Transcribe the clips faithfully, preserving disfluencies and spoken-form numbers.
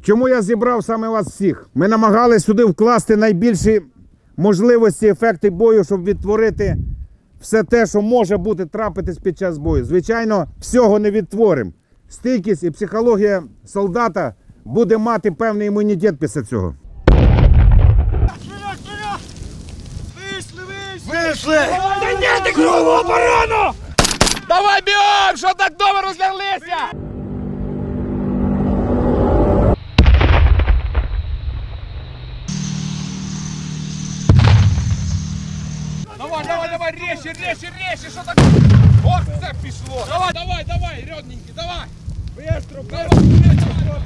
Чому я зібрав саме вас всіх? Ми намагалися сюди вкласти найбільші можливості, ефекти бою, щоб відтворити все те, що може бути трапитись під час бою. Звичайно, всього не відтворимо. Стійкість і психологія солдата буде мати певний імунітет після цього. Вийшли! Та ні, ти кругу оборону! Давай бігом, що так довго розляглися! Давай, давай, давай, резче, резче, резче, що так? От це пішло! Давай, давай, давай, рідненький, давай! Быстро, быстро!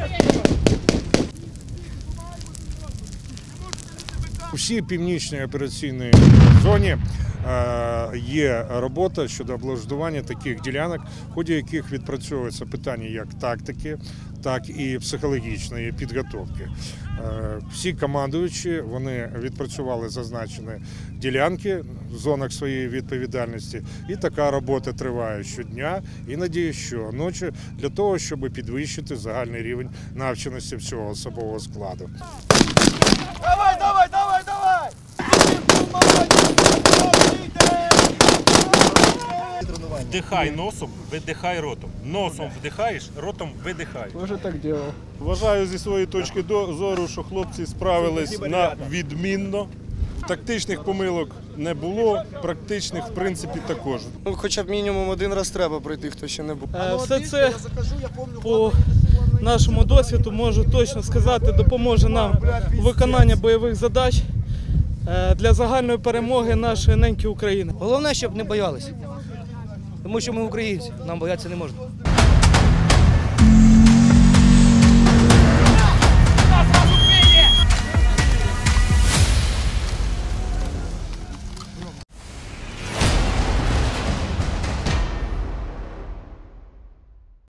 У всій північній операційній зоні є робота щодо облаштування таких ділянок, в ході яких відпрацьовуються питання як тактики, так і психологічної підготовки. Всі командуючі, вони відпрацювали зазначені ділянки в зонах своєї відповідальності, і така робота триває щодня, іноді щоночі, для того, щоб підвищити загальний рівень навченості всього особового складу. Давай, давай, давай, давай! Вдихай носом, видихай ротом. Носом вдихаєш, ротом видихаєш. Тоже так делал. Вважаю зі своєї точки зору, що хлопці справились на відмінно. Тактичних помилок не було, практичних, в принципі, також. Ну, хоча б мінімум один раз треба пройти, хто ще не був. Е, Все це по нашому досвіду, можу точно сказати, допоможе нам у виконанні бойових задач е, для загальної перемоги нашої неньки України. Головне, щоб не боялися, тому що ми українці, нам боятися не можна.